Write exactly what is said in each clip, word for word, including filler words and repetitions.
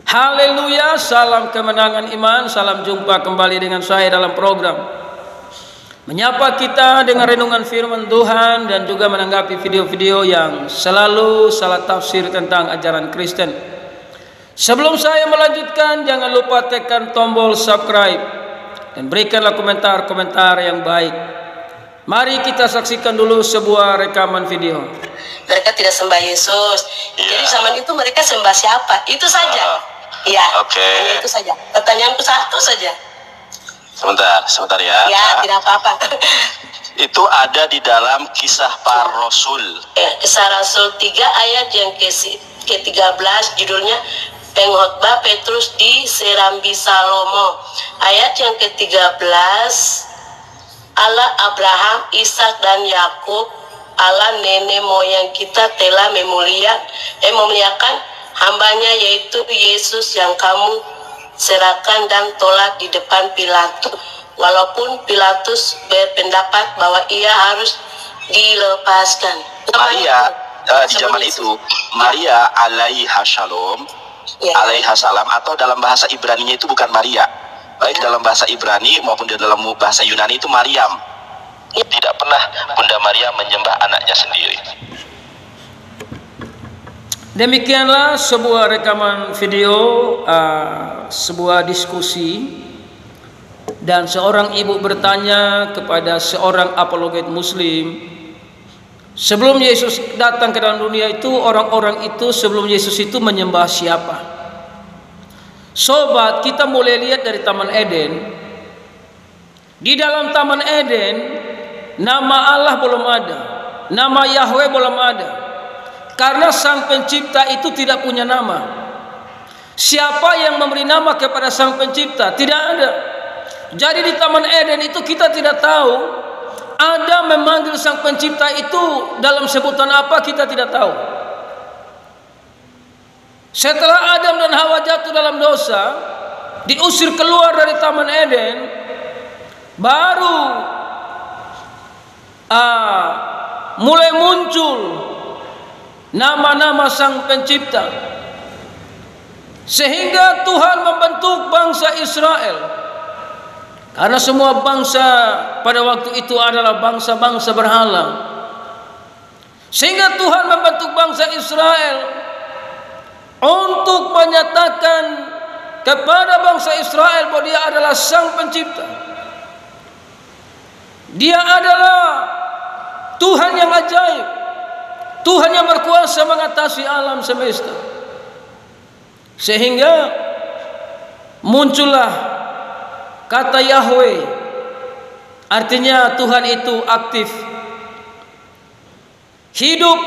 Haleluya, salam kemenangan iman. Salam jumpa kembali dengan saya dalam program menyapa kita dengan renungan firman Tuhan dan juga menanggapi video-video yang selalu salah tafsir tentang ajaran Kristen. Sebelum saya melanjutkan, jangan lupa tekan tombol subscribe dan berikanlah komentar-komentar yang baik. Mari kita saksikan dulu sebuah rekaman video. Mereka tidak sembah Yesus. Yeah. Jadi zaman itu mereka sembah siapa? Itu saja. Iya. Uh, Oke. Okay. Itu saja. Pertanyaanku satu saja. Sebentar, sebentar ya. Ya, tidak apa-apa. Itu ada di dalam Kisah Para Rasul. Ya, Kisah Rasul tiga ayat yang ke tiga belas judulnya Pengkhotbah Petrus di Serambi Salomo. Ayat yang ke tiga belas, Allah Abraham, Ishak dan Yakub, Allah nenek moyang kita telah memulia, eh, memuliakan hambanya yaitu Yesus yang kamu serahkan dan tolak di depan Pilatus, walaupun Pilatus berpendapat bahwa ia harus dilepaskan. Maria uh, di zaman itu, Maria alaiha shalom, ya. alaiha salam, atau dalam bahasa Ibrani-nya itu bukan Maria, baik ya. dalam bahasa Ibrani maupun di dalam bahasa Yunani itu Maryam. Ya. Tidak pernah Bunda Maria menyembah anaknya sendiri. Demikianlah sebuah rekaman video, uh, sebuah diskusi, dan seorang ibu bertanya kepada seorang apologet muslim, sebelum Yesus datang ke dalam dunia itu, orang-orang itu sebelum Yesus itu menyembah siapa? Sobat, kita mulai lihat dari Taman Eden. Di dalam Taman Eden, nama Allah belum ada, nama Yahweh belum ada. Karena Sang Pencipta itu tidak punya nama. Siapa yang memberi nama kepada Sang Pencipta? Tidak ada. Jadi di Taman Eden itu kita tidak tahu. Adam memanggil Sang Pencipta itu dalam sebutan apa, kita tidak tahu. Setelah Adam dan Hawa jatuh dalam dosa, diusir keluar dari Taman Eden, baru ah, mulai muncul nama-nama Sang Pencipta, sehingga Tuhan membentuk bangsa Israel. Karena semua bangsa pada waktu itu adalah bangsa-bangsa berhala, sehingga Tuhan membentuk bangsa Israel untuk menyatakan kepada bangsa Israel bahwa Dia adalah Sang Pencipta. Dia adalah Tuhan yang ajaib, Tuhan yang berkuasa mengatasi alam semesta. Sehingga muncullah kata Yahweh, artinya Tuhan itu aktif, hidup.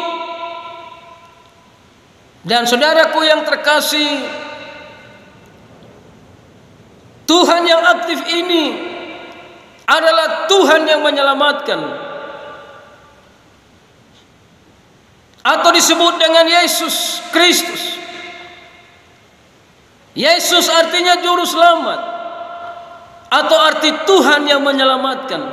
Dan saudaraku yang terkasih, Tuhan yang aktif ini adalah Tuhan yang menyelamatkan, atau disebut dengan Yesus Kristus. Yesus artinya juru selamat, atau arti Tuhan yang menyelamatkan.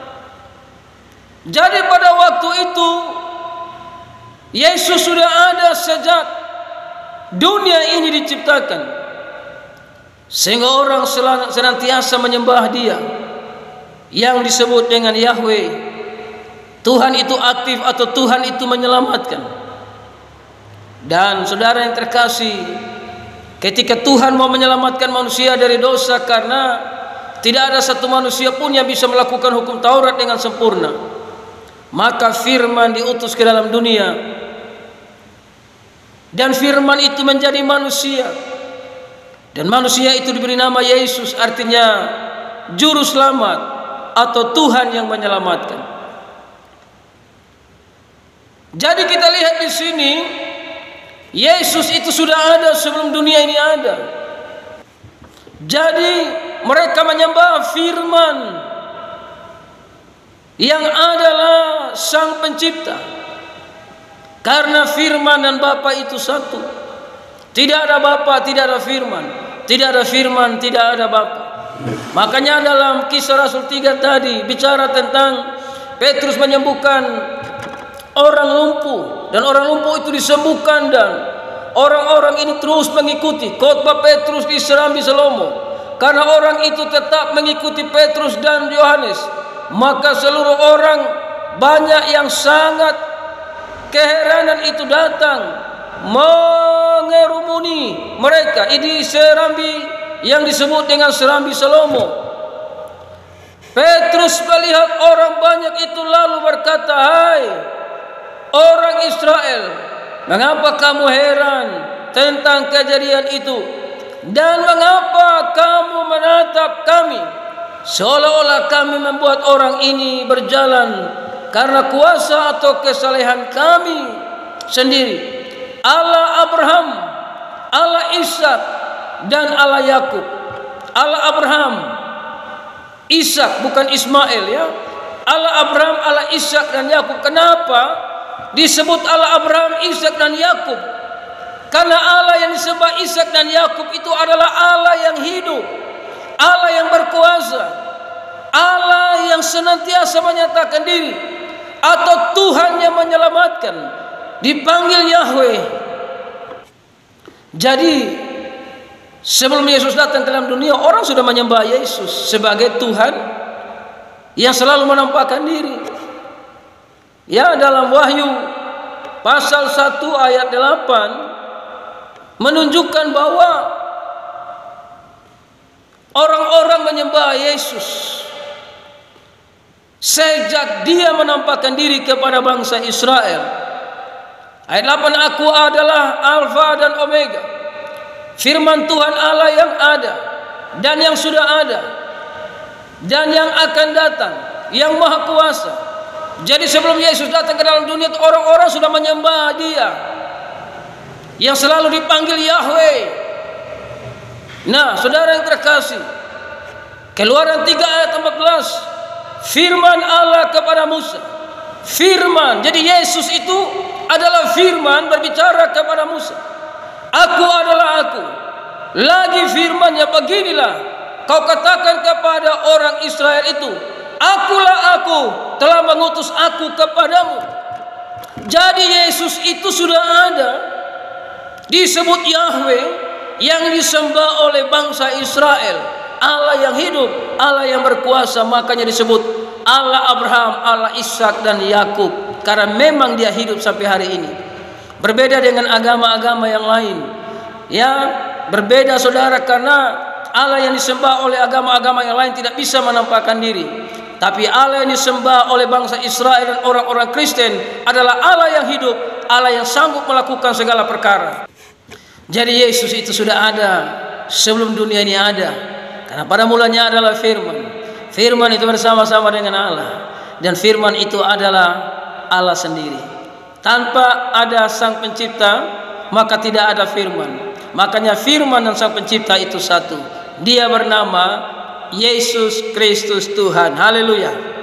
Jadi pada waktu itu Yesus sudah ada sejak dunia ini diciptakan, sehingga orang senantiasa menyembah Dia yang disebut dengan Yahweh. Tuhan itu aktif, atau Tuhan itu menyelamatkan. Dan saudara yang terkasih, ketika Tuhan mau menyelamatkan manusia dari dosa, karena tidak ada satu manusia pun yang bisa melakukan hukum Taurat dengan sempurna, maka firman diutus ke dalam dunia, dan firman itu menjadi manusia, dan manusia itu diberi nama Yesus, artinya juru selamat atau Tuhan yang menyelamatkan. Jadi kita lihat di sini, Yesus itu sudah ada sebelum dunia ini ada. Jadi mereka menyembah firman yang adalah Sang Pencipta, karena firman dan Bapa itu satu. Tidak ada Bapa, tidak ada firman. Tidak ada firman, tidak ada Bapa. Makanya dalam Kisah Rasul tiga tadi bicara tentang Petrus menyembuhkan orang lumpuh, dan orang lumpuh itu disembuhkan, dan orang-orang ini terus mengikuti khotbah Petrus di Serambi Salomo. Karena orang itu tetap mengikuti Petrus dan Yohanes, maka seluruh orang banyak yang sangat keheranan itu datang mengerumuni mereka di Serambi yang disebut dengan Serambi Salomo. Petrus melihat orang banyak itu lalu berkata, "Hai orang Israel, mengapa kamu heran tentang kejadian itu? Dan mengapa kamu menatap kami seolah-olah kami membuat orang ini berjalan karena kuasa atau kesalehan kami sendiri? Allah Abraham, Allah Ishak dan Allah Yakub." Allah Abraham, Ishak, bukan Ismail ya. Allah Abraham, Allah Ishak dan Yakub. Kenapa disebut Allah Abraham, Ishak dan Yakub? Karena Allah yang disembah Ishak dan Yakub itu adalah Allah yang hidup, Allah yang berkuasa, Allah yang senantiasa menyatakan diri, atau Tuhan yang menyelamatkan, dipanggil Yahweh. Jadi sebelum Yesus datang ke dalam dunia, orang sudah menyembah Yesus sebagai Tuhan yang selalu menampakkan diri. Ya, dalam Wahyu pasal satu ayat delapan menunjukkan bahwa orang-orang menyembah Yesus sejak dia menampakkan diri kepada bangsa Israel. Ayat delapan, "Aku adalah Alfa dan Omega, firman Tuhan Allah yang ada dan yang sudah ada dan yang akan datang, yang maha kuasa." Jadi sebelum Yesus datang ke dalam dunia, orang-orang sudah menyembah Dia yang selalu dipanggil Yahweh. Nah, saudara yang terkasih, Keluaran tiga ayat empat belas, firman Allah kepada Musa. Firman, jadi Yesus itu adalah firman berbicara kepada Musa. "Aku adalah aku." Lagi firmannya beginilah, "Kau katakan kepada orang Israel itu, akulah aku, telah mengutus aku kepadamu." Jadi Yesus itu sudah ada, disebut Yahweh, yang disembah oleh bangsa Israel, Allah yang hidup, Allah yang berkuasa. Makanya disebut Allah Abraham, Allah Ishak dan Yakub, karena memang Dia hidup sampai hari ini. Berbeda dengan agama-agama yang lain. Ya, berbeda saudara, karena Allah yang disembah oleh agama-agama yang lain tidak bisa menampakkan diri. Tapi Allah yang disembah oleh bangsa Israel dan orang-orang Kristen adalah Allah yang hidup, Allah yang sanggup melakukan segala perkara. Jadi Yesus itu sudah ada sebelum dunia ini ada. Karena pada mulanya adalah firman. Firman itu bersama-sama dengan Allah, dan firman itu adalah Allah sendiri. Tanpa ada sang pencipta, maka tidak ada firman. Makanya firman dan sang pencipta itu satu. Dia bernama Yesus Kristus Tuhan. Haleluya.